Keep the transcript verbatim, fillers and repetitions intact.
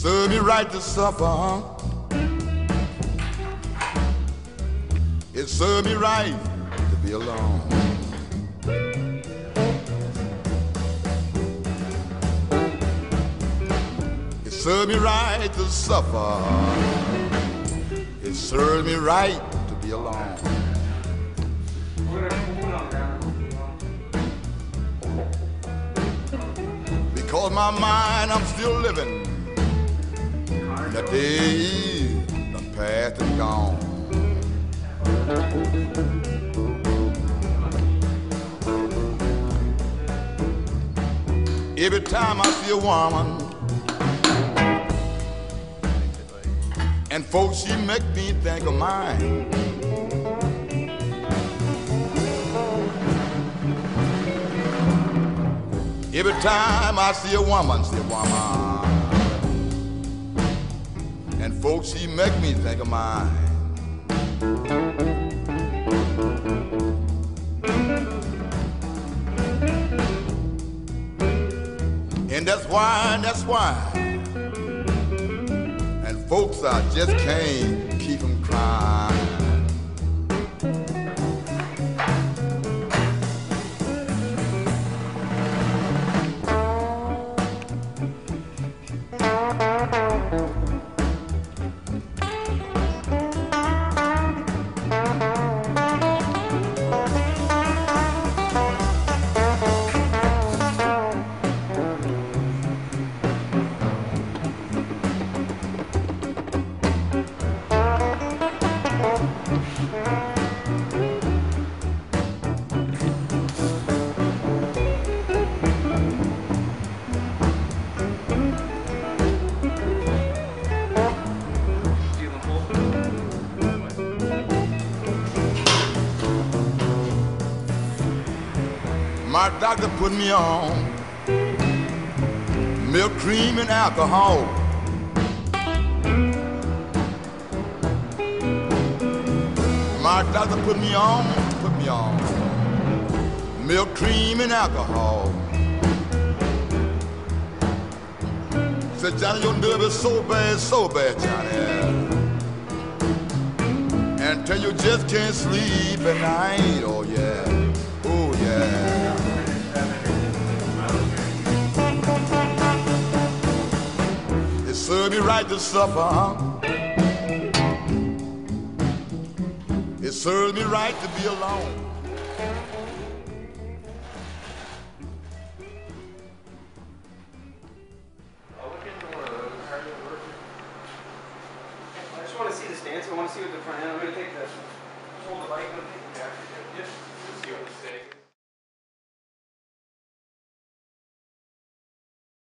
served me right to suffer, huh? It served me right to be alone. It served me right to suffer. It served me right to be alone. Because my mind, I'm still living. The day done past and gone. Every time I see a woman, and folks, she make me think of mine. Every time I see a woman, see a woman, and folks, she make me think of mine. And that's why, that's why, and folks, I just can't keep them crying. My doctor put me on milk, cream, and alcohol. My doctor put me on, put me on milk, cream, and alcohol. Said, Johnny, your nerve is so bad, so bad, Johnny. Until you just can't sleep at night, oh yeah, oh yeah. It served me right to suffer, huh? It served me right to be alone. I just want to see the stance. I want to see what the front end. I'm going to take the, hold the bike. I'm going to take the back. Yep.